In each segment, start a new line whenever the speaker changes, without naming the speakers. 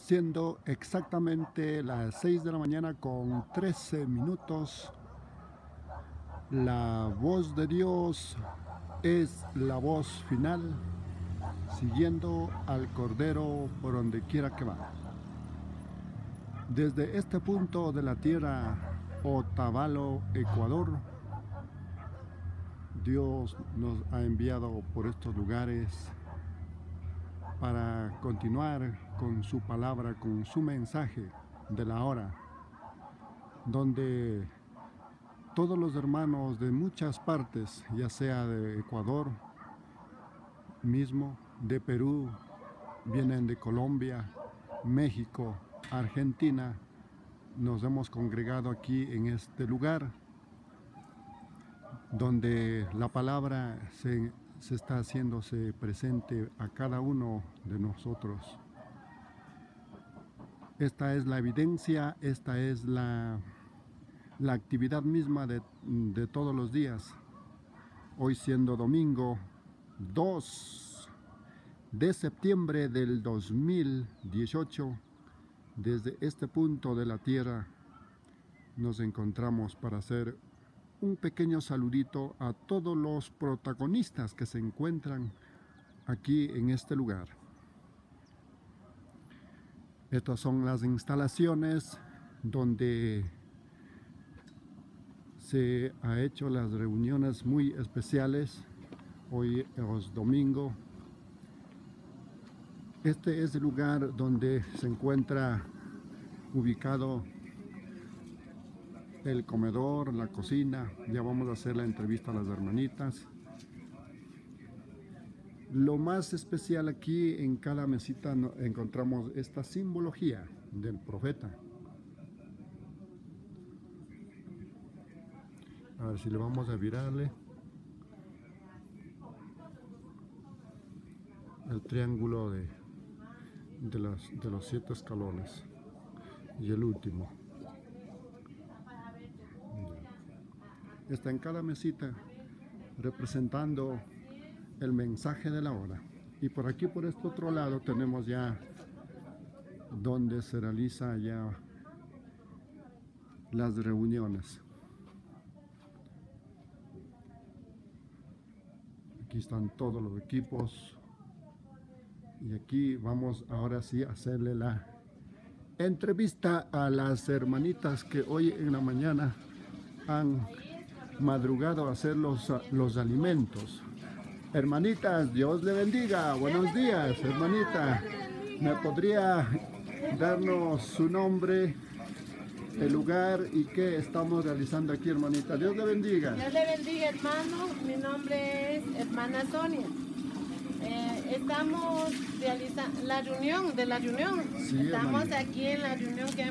siendo exactamente las 6 de la mañana con 13 minutos. La voz de Dios es la voz final, siguiendo al Cordero por donde quiera que va. Desde este punto de la tierra, Otavalo, Ecuador, Dios nos ha enviado por estos lugares para continuar con su palabra, con su mensaje de la hora, donde todos los hermanos de muchas partes, ya sea de Ecuador mismo, de Perú, vienen de Colombia, México, Argentina, nos hemos congregado aquí en este lugar donde la palabra se está haciéndose presente a cada uno de nosotros. Esta es la evidencia, esta es la actividad misma de todos los días. Hoy siendo domingo 2 de septiembre del 2018, desde este punto de la tierra nos encontramos para hacer un pequeño saludito a todos los protagonistas que se encuentran aquí en este lugar. Estas son las instalaciones donde se ha hecho las reuniones muy especiales. Hoy es domingo. Este es el lugar donde se encuentra ubicado el comedor, la cocina. Ya vamos a hacer la entrevista a las hermanitas. Lo más especial aquí, en cada mesita encontramos esta simbología del profeta. A ver si le vamos a virarle el triángulo de los 7 escalones y el último. Está en cada mesita representando el mensaje de la hora. Y por aquí, por este otro lado, tenemos ya donde se realiza ya las reuniones. Aquí están todos los equipos. Y aquí vamos ahora sí a hacerle la entrevista a las hermanitas que hoy en la mañana han madrugado a hacer los alimentos. Hermanitas, Dios le bendiga. Buenos días, hermanita. ¿Me podría darnos su nombre, el lugar y qué estamos realizando aquí, hermanita? Dios le bendiga.
Dios le bendiga, hermano. Mi nombre es hermana Sonia. Estamos realizando la reunión. Sí, estamos hermanita. Aquí en la reunión que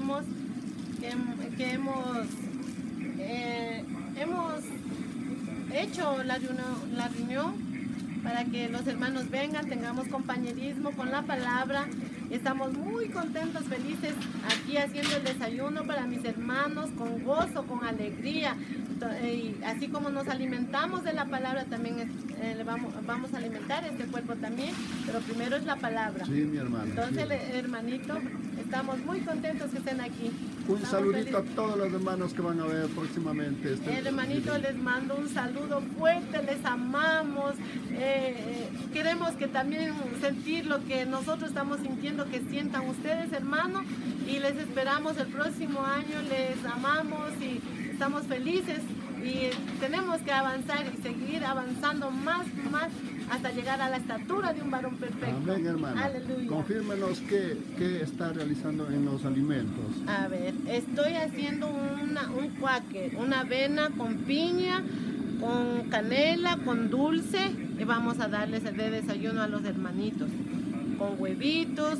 hemos hecho la reunión para que los hermanos vengan, tengamos compañerismo con la palabra. Estamos muy contentos, felices aquí haciendo el desayuno para mis hermanos, con gozo, con alegría. Y así como nos alimentamos de la palabra, también vamos a alimentar este cuerpo también, pero primero es la palabra.
Sí, mi hermano.
Entonces,
sí.
Hermanito, estamos muy contentos que estén aquí.
Un saludito a todos los hermanos que van a ver próximamente.
Hermanito, les mando un saludo fuerte, les amamos. Queremos que también sentir lo que nosotros estamos sintiendo, que sientan ustedes, hermanos, y les esperamos el próximo año. Les amamos y estamos felices y tenemos que avanzar y seguir avanzando más hasta llegar a la estatura de un varón perfecto.
Amén, hermano.
Aleluya.
Confírmenos qué está realizando en los alimentos.
A ver, estoy haciendo un cuáquer, una avena con piña, con canela, con dulce, y vamos a darles de desayuno a los hermanitos, con huevitos,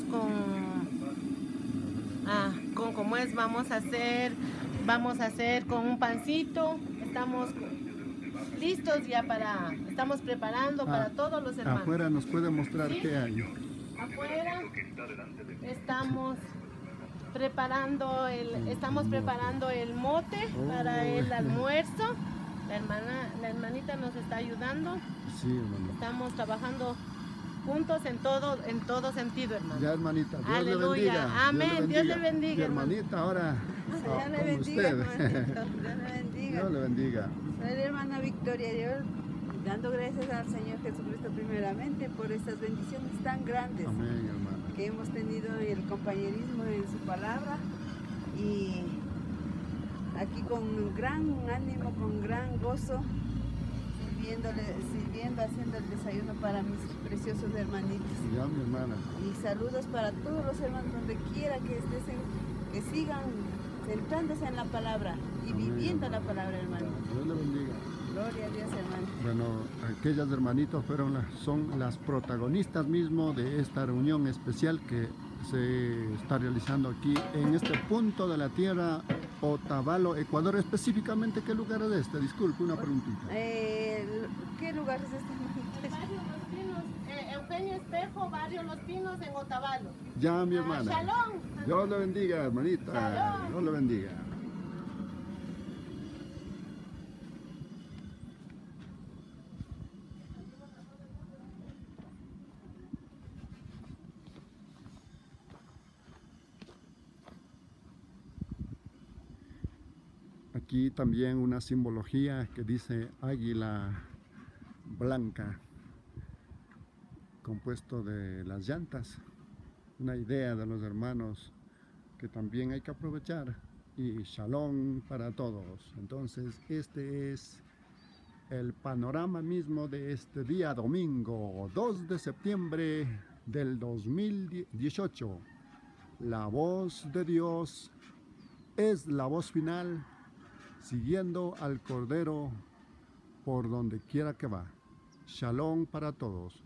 como es, vamos a hacer con un pancito. Estamos listos ya estamos preparando para todos los hermanos.
Afuera nos puede mostrar
¿sí?
Qué hay.
Afuera estamos preparando el mote para el almuerzo. La hermanita nos está ayudando.
Sí, hermano.
Estamos trabajando juntos en todo sentido, hermano.
Ya, hermanita, Dios
Aleluya.
le bendiga.
Amén. Dios le bendiga,
Mi
hermano.
hermanita, ahora
Dios le
con
bendiga,
usted.
hermanito. Dios le bendiga.
Dios le bendiga.
Soy la hermana Victoria. Yo dando gracias al Señor Jesucristo primeramente por estas bendiciones tan grandes
Amén, hermana.
que hemos tenido en el compañerismo en su palabra, y aquí con gran ánimo, con gran gozo, sirviendo, haciendo el desayuno para mis preciosos hermanitos.
Ya, mi hermana.
Y saludos para todos los hermanos donde quiera que estén, que sigan centrándose en la palabra y
Amén,
viviendo la
hermana.
palabra, hermano.
Dios le bendiga.
Gloria a Dios, hermano.
Bueno, aquellas hermanitas son las protagonistas mismo de esta reunión especial que se está realizando aquí en este punto de la tierra, Otavalo, Ecuador. Específicamente, ¿qué lugar es este? Disculpe, una preguntita.
¿Qué lugar es este?
Barrio Los Pinos, Eugenio Espejo, Barrio Los Pinos, en Otavalo.
Ya, mi hermana.
Shalom.
Dios le bendiga, hermanita.
Shalom.
Dios le bendiga. Aquí también una simbología que dice águila blanca, compuesto de las llantas. Una idea de los hermanos que también hay que aprovechar. Y shalom para todos. Entonces, este es el panorama mismo de este día domingo 2 de septiembre del 2018. La voz de Dios es la voz final, siguiendo al Cordero por donde quiera que va. Shalom para todos.